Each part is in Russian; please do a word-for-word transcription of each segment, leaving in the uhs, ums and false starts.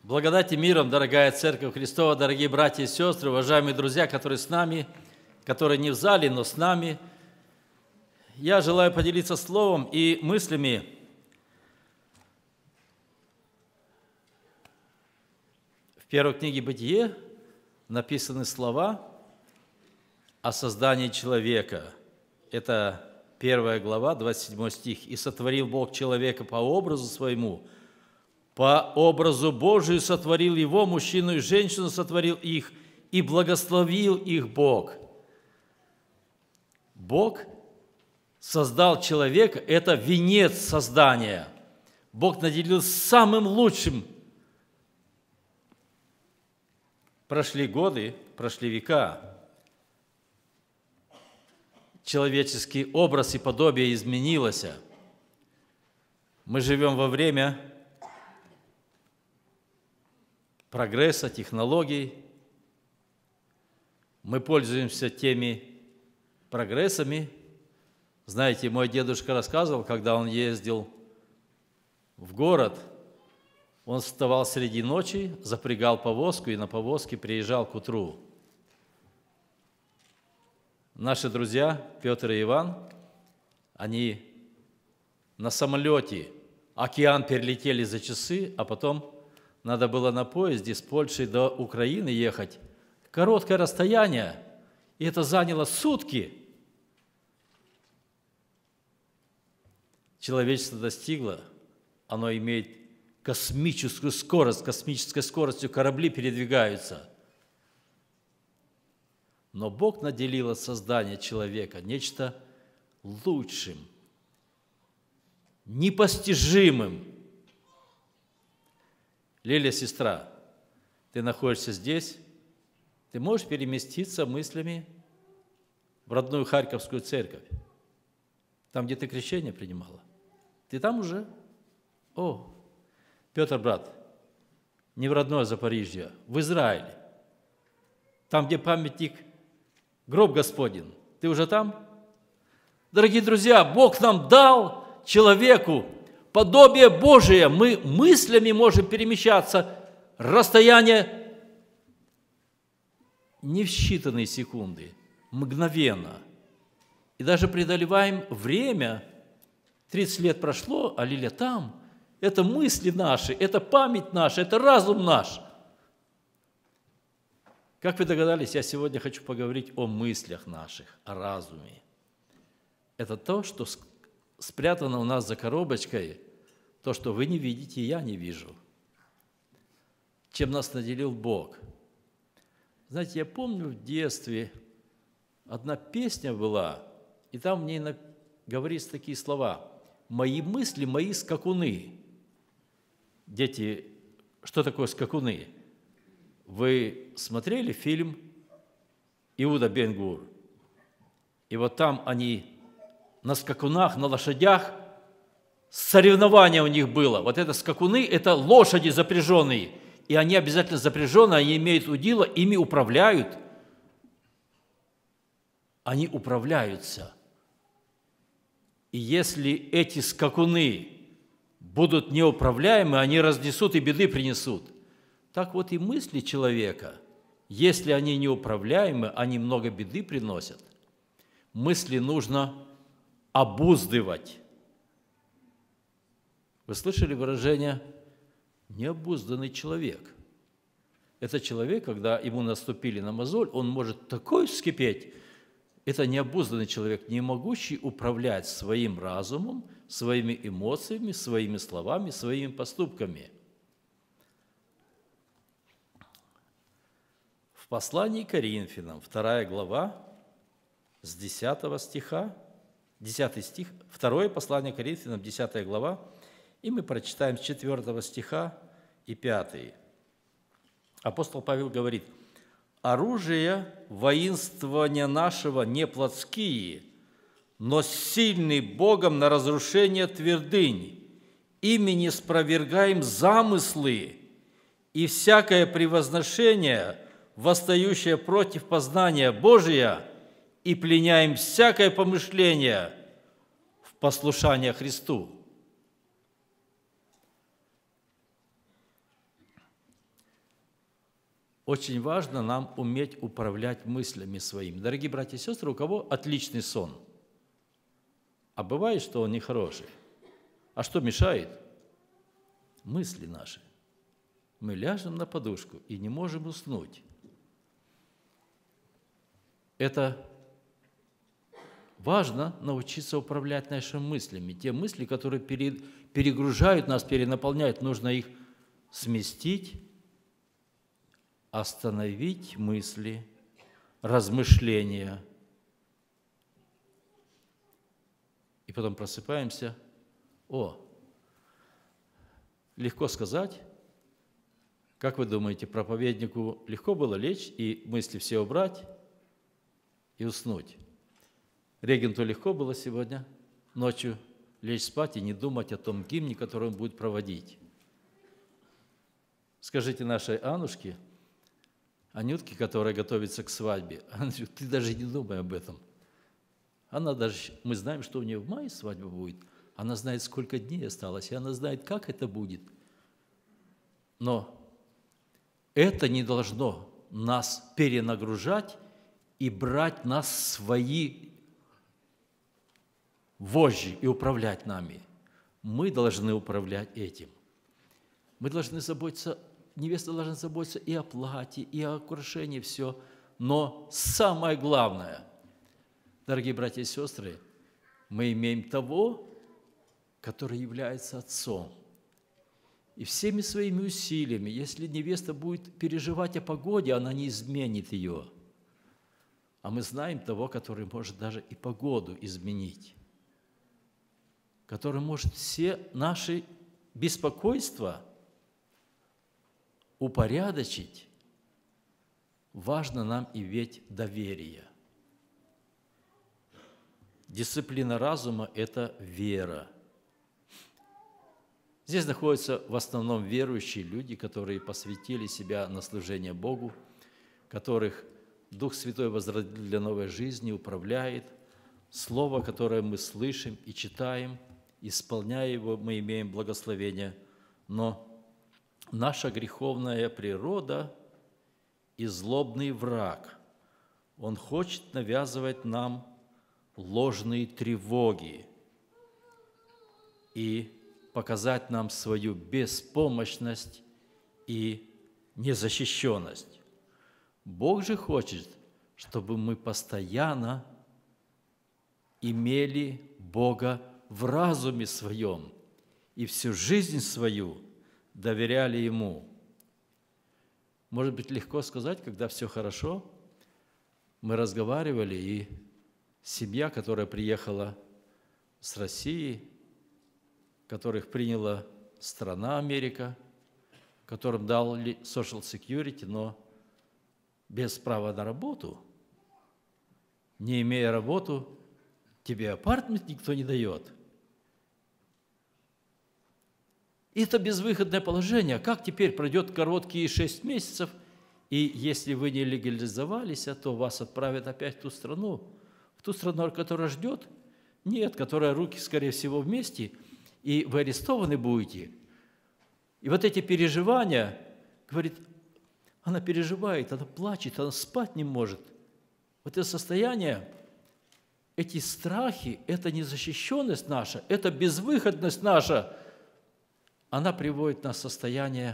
Благодать и миром, дорогая Церковь Христова, дорогие братья и сестры, уважаемые друзья, которые с нами, которые не в зале, но с нами. Я желаю поделиться словом и мыслями в первой книге «Бытие» написаны слова о создании человека. Это первая глава, двадцать седьмой стих. «И сотворил Бог человека по образу своему, по образу Божию сотворил его, мужчину и женщину сотворил их, и благословил их Бог». Бог создал человека, это венец создания. Бог наделил самым лучшим. Прошли годы, прошли века. Человеческий образ и подобие изменилось. Мы живем во время прогресса, технологий. Мы пользуемся теми прогрессами. Знаете, мой дедушка рассказывал, когда он ездил в город, он вставал среди ночи, запрягал повозку и на повозке приезжал к утру. Наши друзья Петр и Иван, они на самолете океан перелетели за часы, а потом надо было на поезде с Польши до Украины ехать. Короткое расстояние, и это заняло сутки. Человечество достигло, оно имеет космическую скорость, космической скоростью корабли передвигаются. Но Бог наделил от создания человека нечто лучшим, непостижимым. Лиля, сестра, ты находишься здесь, ты можешь переместиться мыслями в родную Харьковскую церковь, там, где ты крещение принимала. Ты там уже? О, Петр, брат, не в родное Запорижье, в Израиле, там, где памятник, гроб Господень. Ты уже там? Дорогие друзья, Бог нам дал человеку подобие Божие. Мы мыслями можем перемещаться. Расстояние не в считанные секунды, мгновенно. И даже преодолеваем время. тридцать лет прошло, а Лиля там. Это мысли наши, это память наша, это разум наш. Как вы догадались, я сегодня хочу поговорить о мыслях наших, о разуме. Это то, что спрятано у нас за коробочкой, то, что вы не видите, я не вижу. Чем нас наделил Бог. Знаете, я помню в детстве одна песня была, и там в ней говорится такие слова: «Мои мысли, мои скакуны». Дети, что такое скакуны? Вы смотрели фильм «Иуда Бен-Гур»? И вот там они на скакунах, на лошадях, соревнование у них было. Вот это скакуны, это лошади запряженные. И они обязательно запряжены, они имеют удила, ими управляют. Они управляются. И если эти скакуны будут неуправляемы, они разнесут и беды принесут. Так вот и мысли человека, если они неуправляемы, они много беды приносят. Мысли нужно обуздывать. Вы слышали выражение «необузданный человек»? Это человек, когда ему наступили на мозоль, он может такой вскипеть. Это необузданный человек, не могущий управлять своим разумом, своими эмоциями, своими словами, своими поступками. В послании к Коринфянам, вторая глава, с десятого стиха, десятый стих, второе послание к Коринфянам, десятая глава, и мы прочитаем с четвёртого стиха и пятый. Апостол Павел говорит: «Оружие воинствования нашего не плотские, но сильный Богом на разрушение твердынь, ими не спровергаем замыслы и всякое превозношение, восстающее против познания Божия, и пленяем всякое помышление в послушание Христу». очень важно нам уметь управлять мыслями своими. Дорогие братья и сестры, у кого отличный сон? А бывает, что он нехороший. А что мешает? Мысли наши. Мы ляжем на подушку и не можем уснуть. Это важно научиться управлять нашими мыслями. Те мысли, которые перегружают нас, перенаполняют, нужно их сместить, остановить мысли, размышления. И потом просыпаемся. О, легко сказать. Как вы думаете, проповеднику легко было лечь и мысли все убрать и уснуть? Регенту легко было сегодня ночью лечь спать и не думать о том гимне, который он будет проводить. Скажите нашей Аннушке, Анютке, которая готовится к свадьбе, ты даже не думай об этом. Она даже, мы знаем, что у нее в мае свадьба будет, она знает, сколько дней осталось, и она знает, как это будет. Но это не должно нас перенагружать и брать нас в свои вожжи и управлять нами. Мы должны управлять этим. Мы должны заботиться, невеста должна заботиться и о платье, и о украшении, все. Но самое главное, дорогие братья и сестры, мы имеем того, который является отцом. И всеми своими усилиями, если невеста будет переживать о погоде, она не изменит ее. А мы знаем того, который может даже и погоду изменить, который может все наши беспокойства упорядочить. Важно нам иметь доверие. Дисциплина разума – это вера. Здесь находятся в основном верующие люди, которые посвятили себя на служение Богу, которых Дух Святой возродил для новой жизни, управляет. Слово, которое мы слышим и читаем, исполняя его, мы имеем благословение. Но наша греховная природа и злобный враг, он хочет навязывать нам ложные тревоги и показать нам свою беспомощность и незащищенность. Бог же хочет, чтобы мы постоянно имели Бога в разуме своем и всю жизнь свою доверяли Ему. Может быть, легко сказать, когда все хорошо. Мы разговаривали, и семья, которая приехала с России, которых приняла страна Америка, которым дали social security, но без права на работу, не имея работу, тебе апартмент никто не дает. И это безвыходное положение. Как теперь пройдет короткие шесть месяцев, и если вы не легализовались, то вас отправят опять в ту страну, в ту страну, которая ждет? Нет, которая руки, скорее всего, вместе, и вы арестованы будете. И вот эти переживания, говорит, она переживает, она плачет, она спать не может. Вот это состояние, эти страхи, эта незащищенность наша, эта безвыходность наша, она приводит нас в состояние,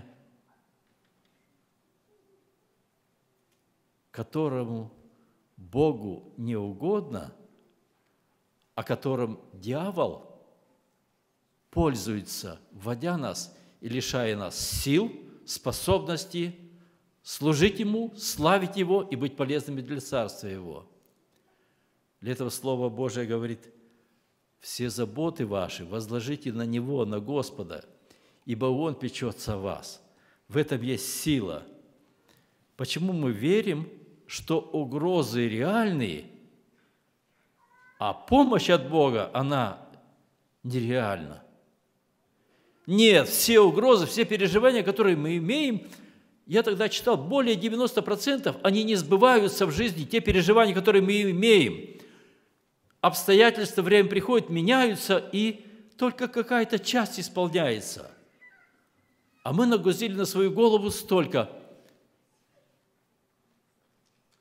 которому Богу не угодно, о котором дьявол пользуется, вводя нас и лишая нас сил, способности служить Ему, славить Его и быть полезными для Царства Его. Для этого Слово Божие говорит, все заботы ваши возложите на Него, на Господа, ибо Он печется о вас. В этом есть сила. Почему мы верим, что угрозы реальные, а помощь от Бога, она нереальна? Нет, все угрозы, все переживания, которые мы имеем, я тогда читал, более девяноста процентов, они не сбываются в жизни, те переживания, которые мы имеем. Обстоятельства, время приходит, меняются, и только какая-то часть исполняется. А мы нагрузили на свою голову столько.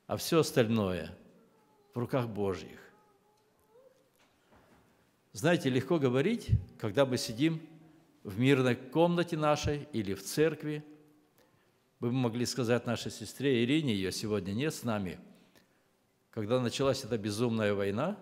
а все остальное в руках Божьих. Знаете, легко говорить, когда мы сидим в мирной комнате нашей или в церкви. Мы бы могли сказать нашей сестре Ирине, ее сегодня нет с нами, когда началась эта безумная война,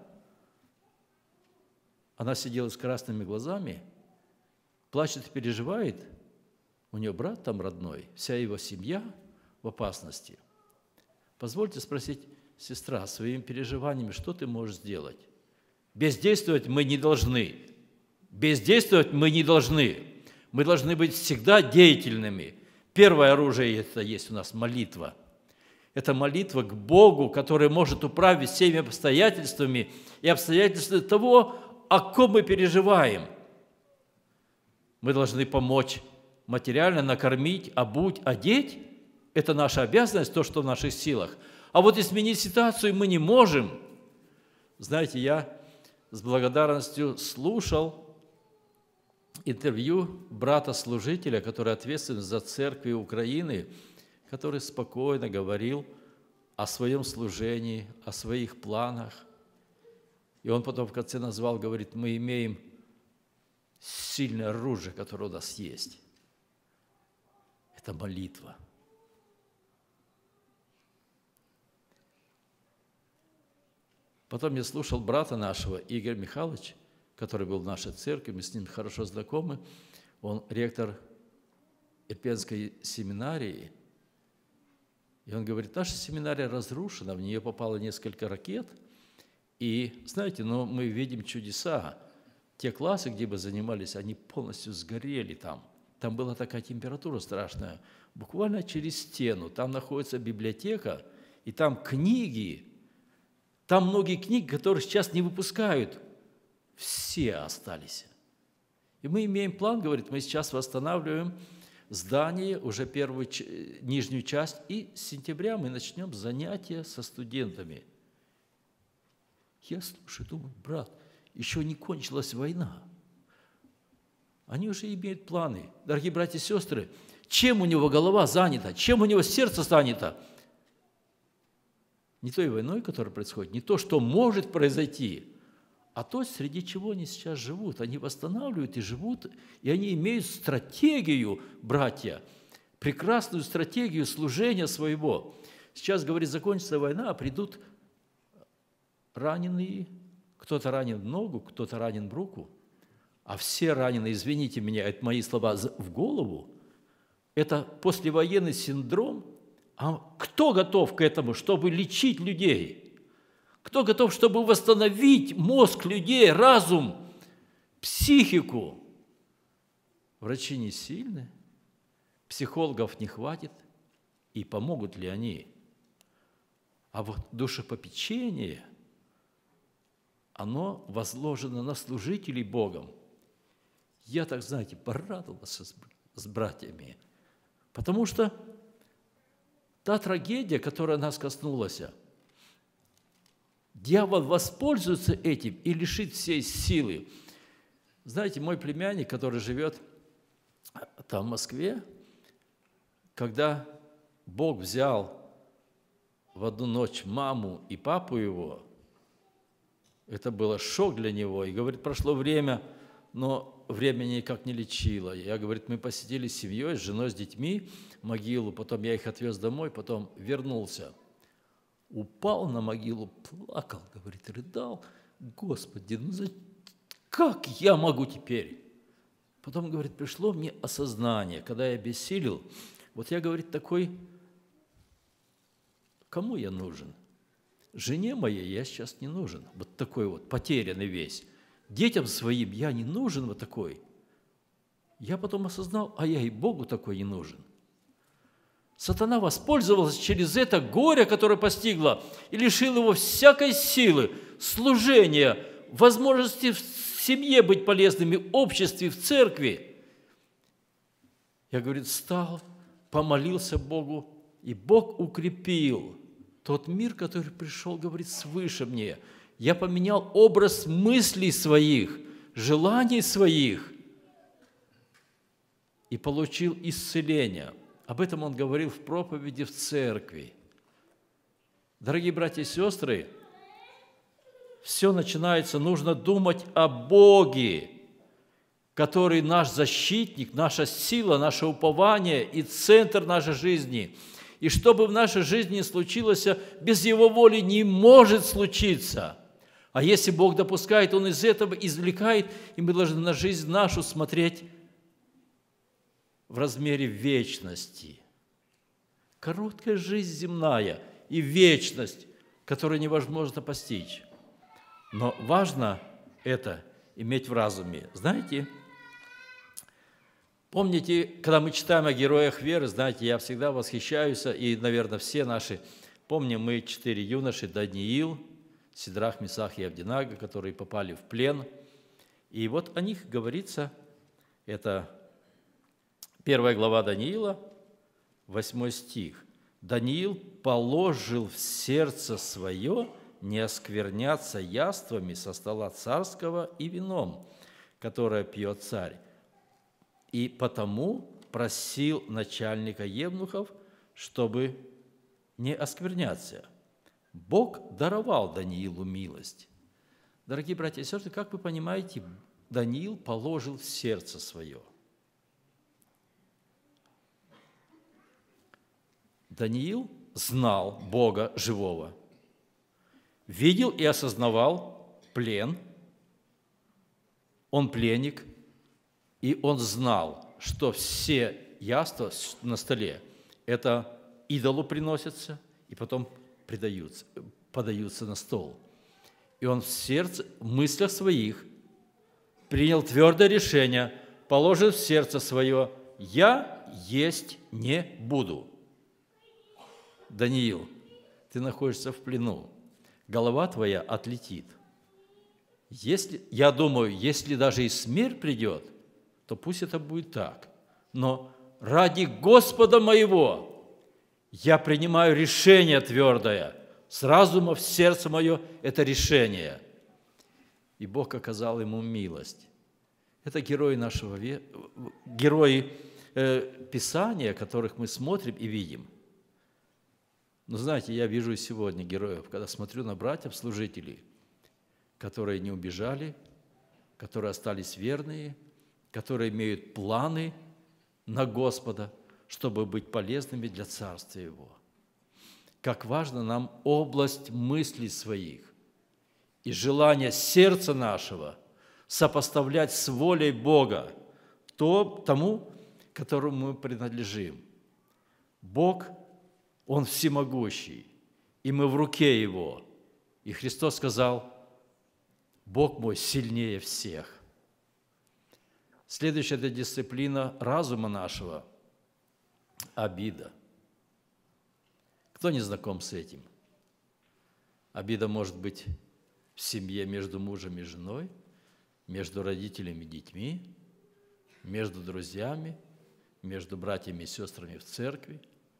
она сидела с красными глазами, плачет и переживает, у нее брат там родной, вся его семья в опасности. Позвольте спросить, сестра, своими переживаниями, что ты можешь сделать? Бездействовать мы не должны. Бездействовать мы не должны. Мы должны быть всегда деятельными. Первое оружие – это есть у нас молитва. Это молитва к Богу, который может управить всеми обстоятельствами и обстоятельствами того, о ком мы переживаем. Мы должны помочь материально, накормить, обуть, одеть. Это наша обязанность, то, что в наших силах. А вот изменить ситуацию мы не можем. Знаете, я с благодарностью слушал интервью брата-служителя, который ответственен за церкви Украины, который спокойно говорил о своем служении, о своих планах. И он потом в конце назвал, говорит, мы имеем сильное оружие, которое у нас есть. Это молитва. Потом я слушал брата нашего, Игоря Михайловича, который был в нашей церкви, мы с ним хорошо знакомы. Он ректор Ирпенской семинарии. И он говорит, наша семинария разрушена, в нее попало несколько ракет. И, знаете, но мы видим чудеса. Те классы, где мы занимались, они полностью сгорели там. Там была такая температура страшная. Буквально через стену. Там находится библиотека, и там книги. Там многие книги, которые сейчас не выпускают, все остались. И мы имеем план, говорит, мы сейчас восстанавливаем здание, уже первую нижнюю часть, и с сентября мы начнем занятия со студентами. Я слушаю, думаю, брат, еще не кончилась война. Они уже имеют планы. Дорогие братья и сестры, чем у него голова занята, чем у него сердце занято? Не той войной, которая происходит, не то, что может произойти, а то, среди чего они сейчас живут. Они восстанавливают и живут, и они имеют стратегию, братья, прекрасную стратегию служения своего. Сейчас, говорит, закончится война, а придут раненые, кто-то ранен в ногу, кто-то ранен в руку, а все раненые, извините меня, это мои слова, в голову, это послевоенный синдром. А кто готов к этому, чтобы лечить людей? Кто готов, чтобы восстановить мозг людей, разум, психику? Врачи не сильны, психологов не хватит, и помогут ли они? А вот душепопечение, оно возложено на служителей Богом. Я, так знаете, порадовался с братьями, потому что та трагедия, которая нас коснулась, дьявол воспользуется этим и лишит всей силы. Знаете, мой племянник, который живет там, в Москве, когда Бог взял в одну ночь маму и папу его, это было шок для него. И, говорит, прошло время, но время никак не лечило. Я, говорит, мы посетили с семьей, с женой, с детьми могилу, потом я их отвез домой, потом вернулся. Упал на могилу, плакал, говорит, рыдал. Господи, ну за... как я могу теперь? Потом, говорит, пришло мне осознание, когда я обессилел. Вот я, говорит, такой, кому я нужен? Жене моей я сейчас не нужен, вот такой вот, потерянный весь. Детям своим я не нужен вот такой. Я потом осознал, а я и Богу такой не нужен. Сатана воспользовался через это горе, которое постигло, и лишил его всякой силы, служения, возможности в семье быть полезными, в обществе, в церкви. Я, говорит, встал, помолился Богу, и Бог укрепил тот мир, который пришел, говорит, свыше мне. Я поменял образ мыслей своих, желаний своих и получил исцеление. Об этом он говорил в проповеди в церкви. Дорогие братья и сестры, все начинается, нужно думать о Боге, который наш защитник, наша сила, наше упование и центр нашей жизни. И что бы в нашей жизни ни случилось, без Его воли не может случиться. А если Бог допускает, Он из этого извлекает, и мы должны на жизнь нашу смотреть в размере вечности. Короткая жизнь земная и вечность, которую невозможно постичь. Но важно это иметь в разуме. Знаете, помните, когда мы читаем о героях веры, знаете, я всегда восхищаюсь, и, наверное, все наши, помним мы четыре юноши, Даниил, Сидрах, Месах и Авденаго, которые попали в плен. И вот о них говорится, это первая глава Даниила, восьмой стих. «Даниил положил в сердце свое не оскверняться яствами со стола царского и вином, которое пьет царь, и потому просил начальника евнухов, чтобы не оскверняться. Бог даровал Даниилу милость». Дорогие братья и сестры, как вы понимаете, Даниил положил в сердце свое. Даниил знал Бога живого, видел и осознавал плен, он пленник, и он знал, что все яства на столе – это идолу приносятся и потом предаются, подаются на стол. И он в сердце, в мыслях своих принял твердое решение, положил в сердце свое: «Я есть не буду». Даниил, ты находишься в плену, голова твоя отлетит. Если, я думаю, если даже и смерть придет, то пусть это будет так. Но ради Господа моего я принимаю решение твердое, с разума в сердце мое это решение. И Бог оказал ему милость. Это герои нашего герои э, Писания, которых мы смотрим и видим. Но знаете, я вижу и сегодня героев, когда смотрю на братьев-служителей, которые не убежали, которые остались верные, которые имеют планы на Господа, чтобы быть полезными для Царствия Его. Как важно нам область мыслей своих и желание сердца нашего сопоставлять с волей Бога, то, тому, которому мы принадлежим. Бог, Он всемогущий, и мы в руке Его. И Христос сказал: «Бог мой сильнее всех». Следующая это дисциплина разума нашего – обида. Кто не знаком с этим? Обида может быть в семье между мужем и женой, между родителями и детьми, между друзьями, между братьями и сестрами в церкви.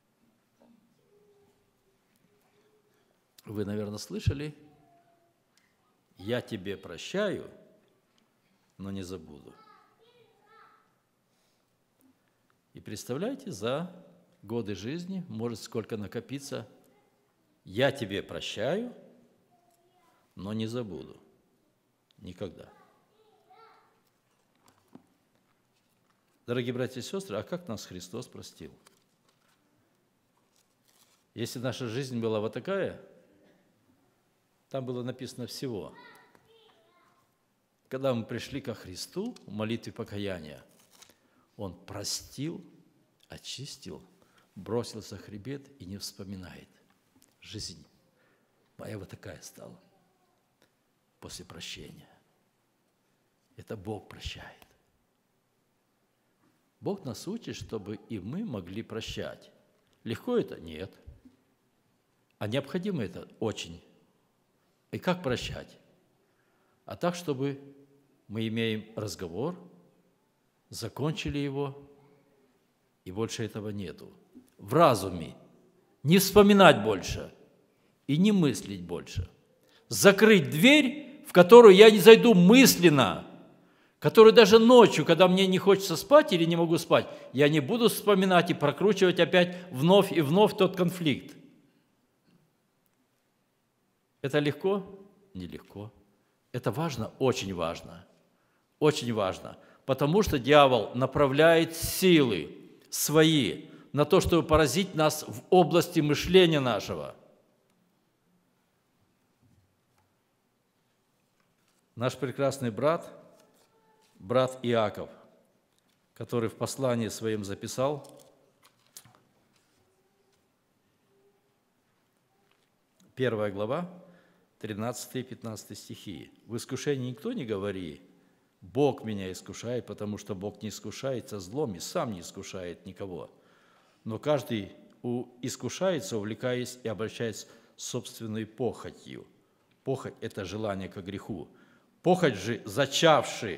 Вы, наверное, слышали: «Я тебе прощаю, но не забуду». И представляете, за годы жизни может сколько накопиться: «Я тебе прощаю, но не забуду». Никогда. Дорогие братья и сестры, а как нас Христос простил? Если наша жизнь была вот такая, там было написано всего. Когда мы пришли ко Христу в молитве покаяния, Он простил, очистил, бросился в хребет и не вспоминает. Жизнь моя вот такая стала после прощения. Это Бог прощает. Бог нас учит, чтобы и мы могли прощать. Легко это? Нет. А необходимо это? Очень. И как прощать? А так, чтобы мы имеем разговор, закончили его, и больше этого нету. В разуме. Не вспоминать больше и не мыслить больше. Закрыть дверь, в которую я не зайду мысленно, которую даже ночью, когда мне не хочется спать или не могу спать, я не буду вспоминать и прокручивать опять вновь и вновь тот конфликт. Это легко? Нелегко. Это важно? Очень важно. Очень важно. Потому что дьявол направляет силы свои на то, чтобы поразить нас в области мышления нашего. Наш прекрасный брат, брат Иаков, который в послании своем записал, первая глава, тринадцатый и пятнадцатый стихи. «В искушении никто не говори, Бог меня искушает, потому что Бог не искушается злом и сам не искушает никого. Но каждый искушается, увлекаясь и обращаясь собственной похотью». Похоть – это желание ко греху. Похоть же, зачавший,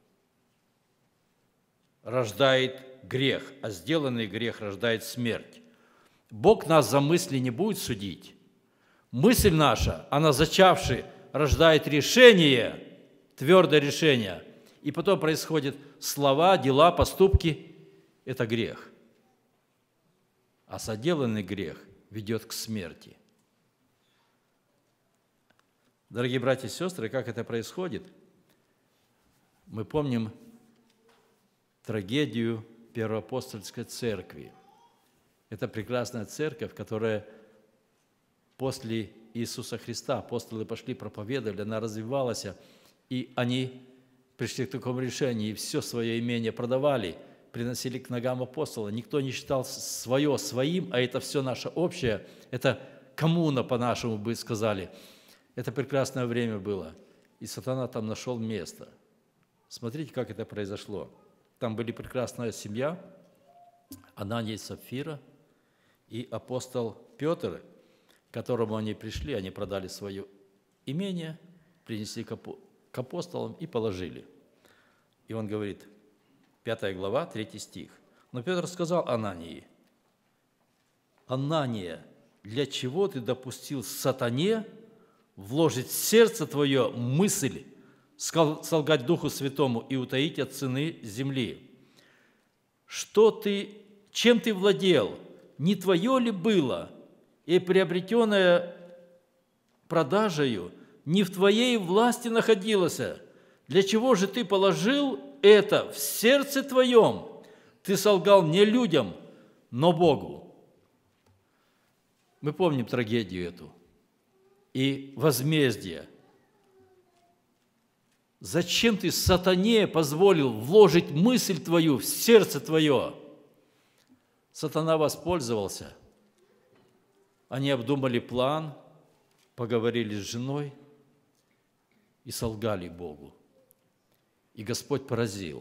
рождает грех, а сделанный грех рождает смерть. Бог нас за мысли не будет судить. Мысль наша, она зачавший, рождает решение, твердое решение. И потом происходят слова, дела, поступки – это грех. А соделанный грех ведет к смерти. Дорогие братья и сестры, как это происходит? Мы помним трагедию Первоапостольской церкви. Это прекрасная церковь, которая после Иисуса Христа, апостолы пошли, проповедовали, она развивалась, и они пришли к такому решению, и все свое имение продавали, приносили к ногам апостола. Никто не считал свое своим, а это все наше общее. Это коммуна, по-нашему бы сказали. Это прекрасное время было, и сатана там нашел место. Смотрите, как это произошло. Там были прекрасная семья, Анания и Сапфира, и апостол Петр, к которому они пришли, они продали свое имение, принесли к апостолам и положили. И он говорит, пятая глава, третий стих. Но Петр сказал Анании: «Анания, для чего ты допустил сатане вложить в сердце твое мысль солгать Духу Святому и утаить от цены земли? Что ты, чем ты владел? Не твое ли было? И приобретенное продажею не в твоей власти находилось? Для чего же ты положил это в сердце твоем? Ты солгал не людям, но Богу». Мы помним трагедию эту и возмездие. Зачем ты сатане позволил вложить мысль твою в сердце твое? Сатана воспользовался. Они обдумали план, поговорили с женой и солгали Богу. И Господь поразил.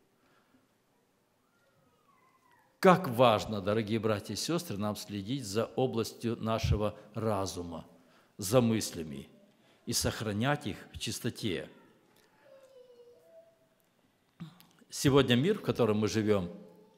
Как важно, дорогие братья и сестры, нам следить за областью нашего разума, за мыслями и сохранять их в чистоте. Сегодня мир, в котором мы живем,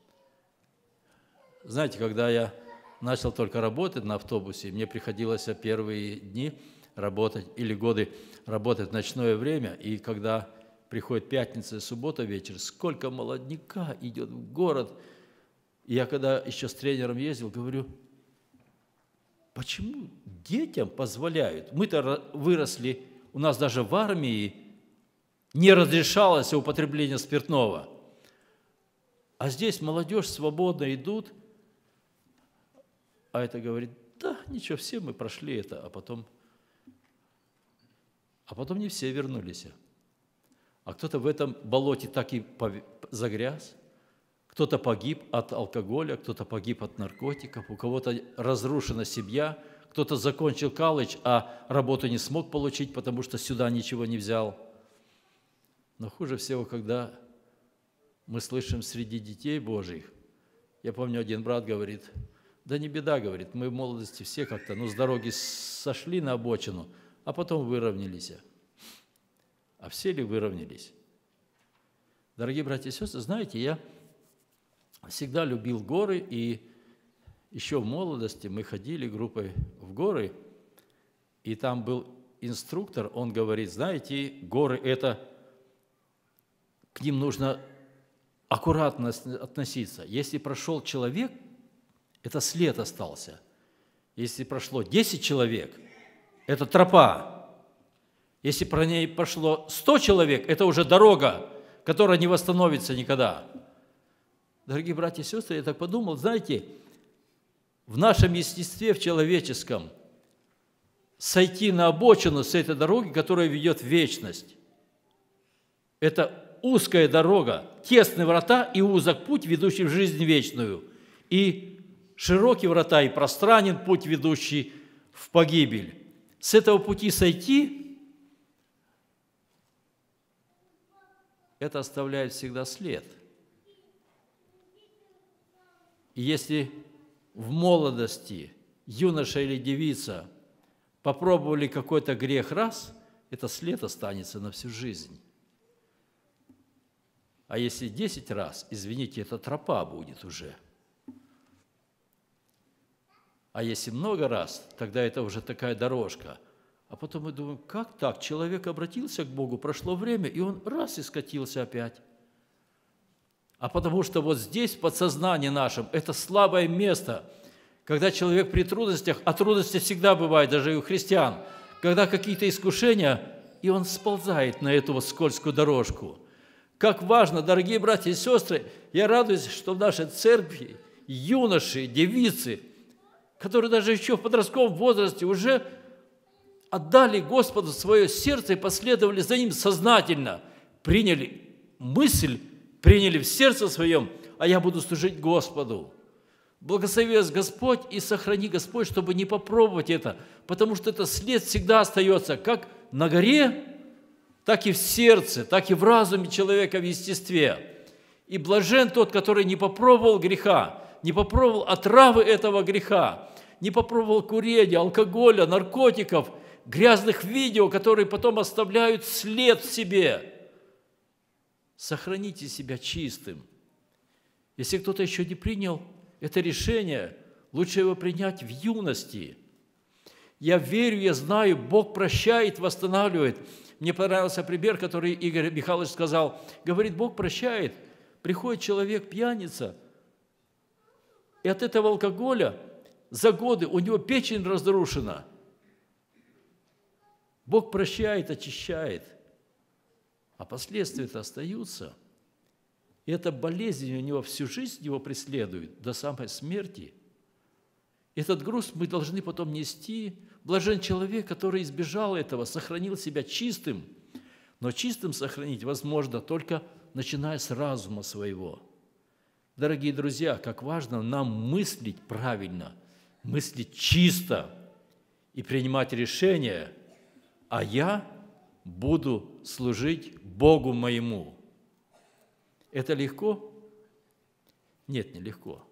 знаете, когда я начал только работать на автобусе, мне приходилось первые дни работать или годы работать в ночное время, и когда приходит пятница и суббота вечер, сколько молодняка идет в город. И я когда еще с тренером ездил, говорю, почему детям позволяют? Мы-то выросли, у нас даже в армии не разрешалось употребление спиртного. А здесь молодежь свободно идут, а это говорит, да, ничего, все мы прошли это, а потом, а потом не все вернулись. А кто-то в этом болоте так и загряз, кто-то погиб от алкоголя, кто-то погиб от наркотиков, у кого-то разрушена семья, кто-то закончил колледж, а работу не смог получить, потому что сюда ничего не взял. Но хуже всего, когда мы слышим среди детей Божьих, я помню, один брат говорит, да не беда, говорит, мы в молодости все как-то, ну, с дороги сошли на обочину, а потом выровнялись. А все ли выровнялись? Дорогие братья и сестры, знаете, я всегда любил горы, и еще в молодости мы ходили группой в горы, и там был инструктор, он говорит, знаете, горы – это, к ним нужно аккуратно относиться. Если прошел человек, это след остался. Если прошло десять человек, это тропа. Если про ней пошло сто человек, это уже дорога, которая не восстановится никогда. Дорогие братья и сестры, я так подумал, знаете, в нашем естестве, в человеческом, сойти на обочину с этой дороги, которая ведет в вечность. Это узкая дорога, тесные врата и узок путь, ведущий в жизнь вечную, и широкие врата и пространен путь, ведущий в погибель. С этого пути сойти – это оставляет всегда след. И если в молодости юноша или девица попробовали какой-то грех раз, это след останется на всю жизнь. А если десять раз, извините, это тропа будет уже. А если много раз, тогда это уже такая дорожка. А потом мы думаем, как так? Человек обратился к Богу, прошло время, и он раз и скатился опять. А потому что вот здесь, в подсознании нашем, это слабое место, когда человек при трудностях, а трудности всегда бывают, даже и у христиан, когда какие-то искушения, и он сползает на эту вот скользкую дорожку. Как важно, дорогие братья и сестры, я радуюсь, что в нашей церкви юноши, девицы, которые даже еще в подростковом возрасте уже отдали Господу свое сердце и последовали за Ним сознательно, приняли мысль, приняли в сердце своем, а я буду служить Господу. Благослови вас Господь и сохрани Господь, чтобы не попробовать это, потому что этот след всегда остается как на горе, так и в сердце, так и в разуме человека, в естестве. И блажен тот, который не попробовал греха, не попробовал отравы этого греха, не попробовал курения, алкоголя, наркотиков, грязных видео, которые потом оставляют след в себе. Сохраните себя чистым. Если кто-то еще не принял это решение, лучше его принять в юности. Я верю, я знаю, Бог прощает, восстанавливает. Мне понравился пример, который Игорь Михайлович сказал. Говорит, Бог прощает. Приходит человек, пьяница, и от этого алкоголя за годы у него печень разрушена. Бог прощает, очищает, а последствия-то остаются. И эта болезнь у него всю жизнь его преследует, до самой смерти. Этот груз мы должны потом нести. Блажен человек, который избежал этого, сохранил себя чистым. Но чистым сохранить возможно только начиная с разума своего. Дорогие друзья, как важно нам мыслить правильно, мыслить чисто и принимать решения, а я буду служить Богу моему. Это легко? Нет, не легко.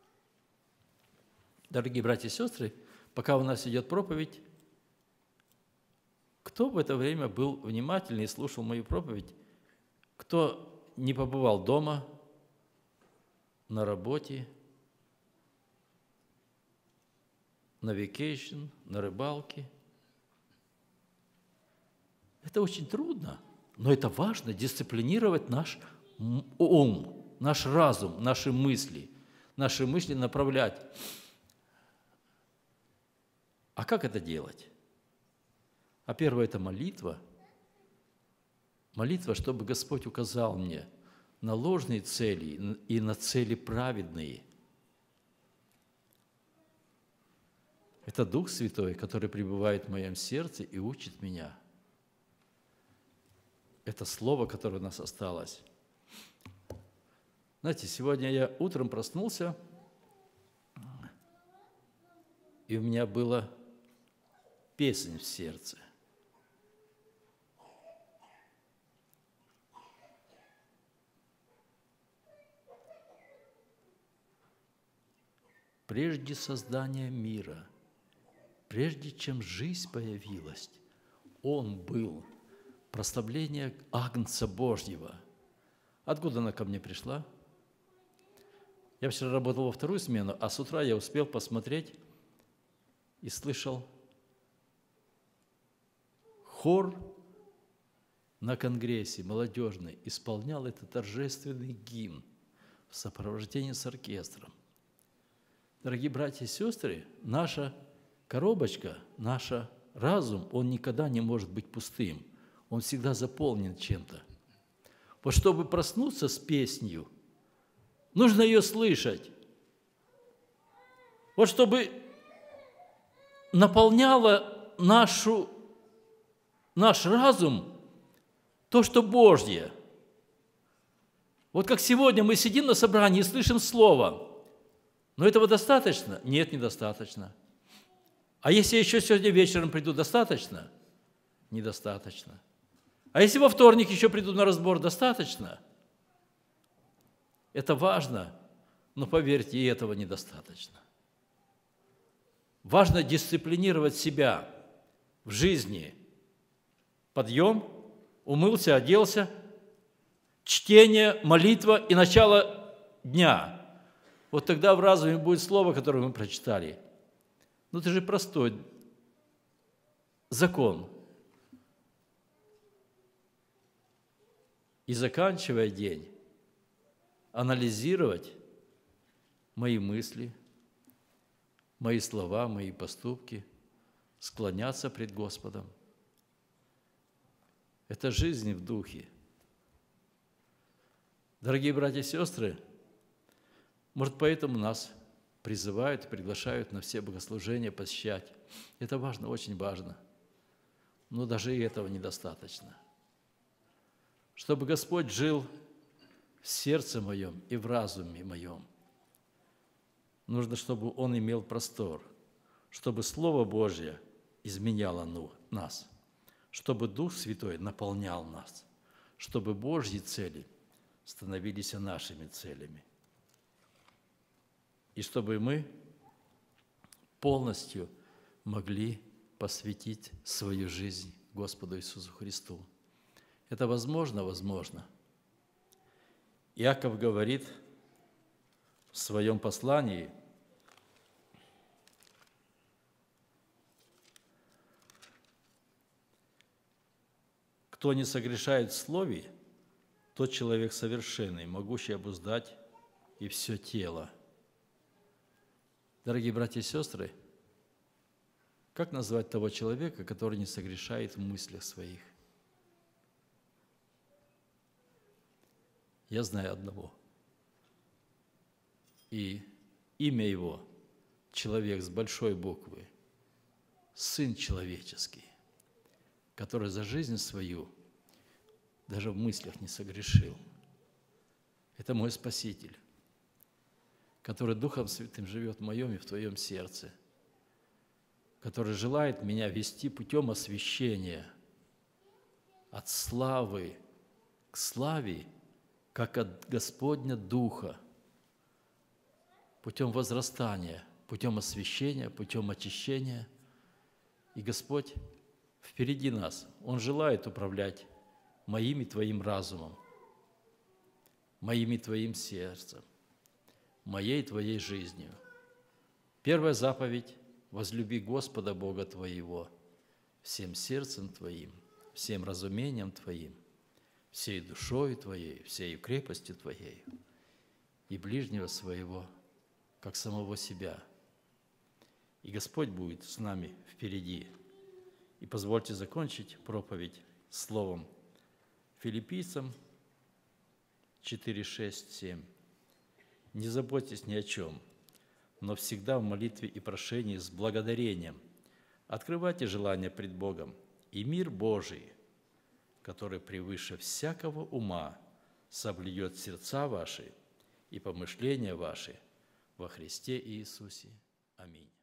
Дорогие братья и сестры, пока у нас идет проповедь, кто в это время был внимательный и слушал мою проповедь, кто не побывал дома, на работе, на вакейшн, на рыбалке. Это очень трудно, но это важно, дисциплинировать наш ум, наш разум, наши мысли, наши мысли направлять. А как это делать? А первое – это молитва. Молитва, чтобы Господь указал мне на ложные цели и на цели праведные. Это Дух Святой, который пребывает в моем сердце и учит меня. Это Слово, которое у нас осталось. Знаете, сегодня я утром проснулся, и у меня была песнь в сердце. Прежде создания мира, прежде чем жизнь появилась, Он был прославление Агнца Божьего. Откуда она ко мне пришла? Я вчера работал во вторую смену, а с утра я успел посмотреть и слышал хор на конгрессе молодежный исполнял этот торжественный гимн в сопровождении с оркестром. Дорогие братья и сестры, наша коробочка, наша разум, он никогда не может быть пустым. Он всегда заполнен чем-то. Вот чтобы проснуться с песнью, нужно ее слышать. Вот чтобы наполняло нашу, наш разум то, что Божье. Вот как сегодня мы сидим на собрании и слышим Слово. Но этого достаточно? Нет, недостаточно. А если я еще сегодня вечером приду, достаточно? Недостаточно. А если во вторник еще приду на разбор, достаточно? Это важно, но поверьте, и этого недостаточно. Важно дисциплинировать себя в жизни. Подъем, умылся, оделся, чтение, молитва и начало дня. Вот тогда в разуме будет слово, которое мы прочитали. Ну, это же простой закон. И заканчивая день, анализировать мои мысли, мои слова, мои поступки, склоняться пред Господом. Это жизнь в духе. Дорогие братья и сестры, может, поэтому нас призывают, приглашают на все богослужения посещать. Это важно, очень важно. Но даже и этого недостаточно. Чтобы Господь жил в сердце моем и в разуме моем, нужно, чтобы Он имел простор, чтобы Слово Божье изменяло нас, чтобы Дух Святой наполнял нас, чтобы Божьи цели становились нашими целями. И чтобы мы полностью могли посвятить свою жизнь Господу Иисусу Христу. Это возможно? Возможно. Иаков говорит в своем послании, кто не согрешает в слове, тот человек совершенный, могущий обуздать и все тело. Дорогие братья и сестры, как назвать того человека, который не согрешает в мыслях своих? Я знаю одного. И имя его – человек с большой буквы, Сын человеческий, который за жизнь свою даже в мыслях не согрешил. Это мой Спаситель, который Духом Святым живет в моем и в твоем сердце, который желает меня вести путем освящения от славы к славе, как от Господня Духа, путем возрастания, путем освящения, путем очищения. И Господь впереди нас. Он желает управлять моим и твоим разумом, моим и твоим сердцем, моей и твоей жизнью. Первая заповедь – возлюби Господа Бога твоего всем сердцем твоим, всем разумением твоим, всей душою твоей, всей крепостью твоей, и ближнего своего, как самого себя. И Господь будет с нами впереди. И позвольте закончить проповедь словом Филиппийцам четыре, шесть, семь. «Не заботьтесь ни о чем, но всегда в молитве и прошении с благодарением открывайте желания пред Богом, и мир Божий, который превыше всякого ума соблюдет сердца ваши и помышления ваши во Христе Иисусе. Аминь».